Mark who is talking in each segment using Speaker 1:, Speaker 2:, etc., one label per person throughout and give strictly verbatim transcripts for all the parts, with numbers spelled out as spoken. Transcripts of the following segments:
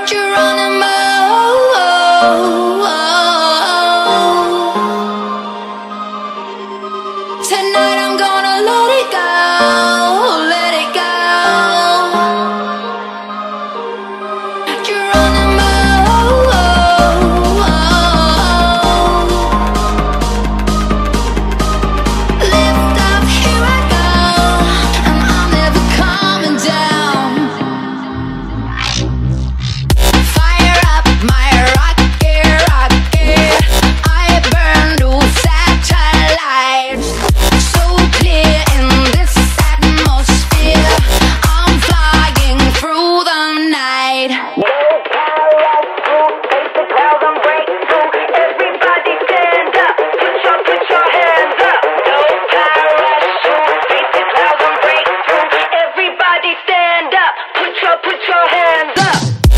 Speaker 1: Geronimo. Tonight I'm gonna let it go, let it go. Geronimo. Lift up, here I go, and I'm never coming down. Fire up my rocket, rocket. I burn to satellites. So clear in this atmosphere, I'm flying through the night. No parachute, face the clouds and break through. Everybody stand up, put your, put your hands up. No parachute, face the clouds and break through. Everybody stand up, put your, put your hands up.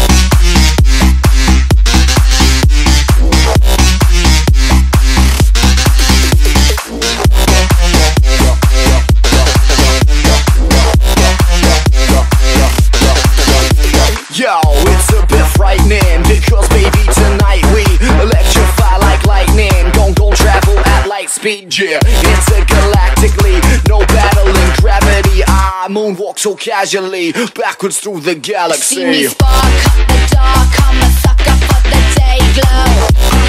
Speaker 2: Yo, it's a bit frightening, because baby tonight we electrify like lightning. Gon' gon' travel at light speed, yeah, intergalactically. No battle in gravity, I moonwalk so casually, backwards through the galaxy.
Speaker 1: See me spark up the dark, I'm a sucker for the day glow.